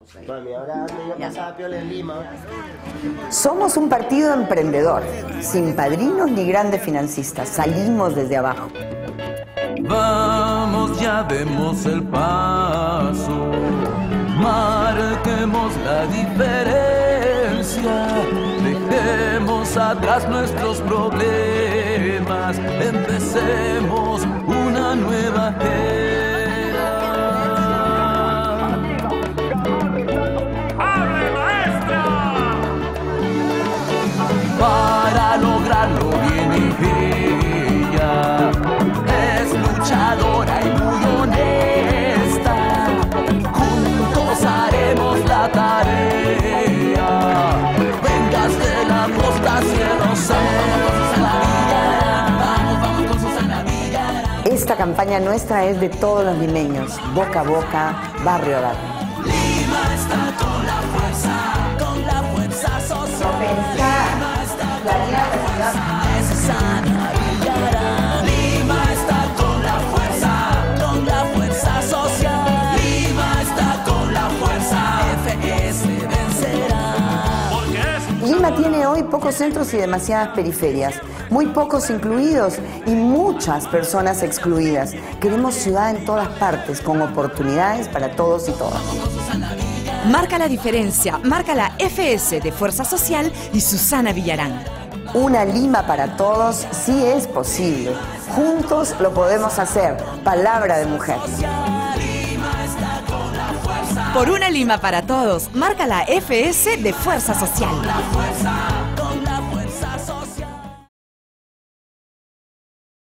Mami, ahora yo pasaba piola en Lima. Somos un partido emprendedor, sin padrinos ni grandes financistas. Salimos desde abajo. Vamos, ya demos el paso, marquemos la diferencia, dejemos atrás nuestros problemas, empecemos una nueva era. ¡Hable, maestra! Para lograrlo viene ella. Luchadora y muy honesta, juntos haremos la tarea. Vengas de la costa hacia Rosario, vamos con Susana Villarán. Esta campaña nuestra es de todos los limeños, boca a boca, barrio a barrio. Lima está con la fuerza social. Lima está con la fuerza de Susana Villarán. Lima tiene hoy pocos centros y demasiadas periferias, muy pocos incluidos y muchas personas excluidas. Queremos ciudad en todas partes, con oportunidades para todos y todas. Marca la diferencia, marca la FS de Fuerza Social y Susana Villarán. Una Lima para todos sí es posible. Juntos lo podemos hacer. Palabra de mujer. Por una Lima para todos, marca la FS de Fuerza Social.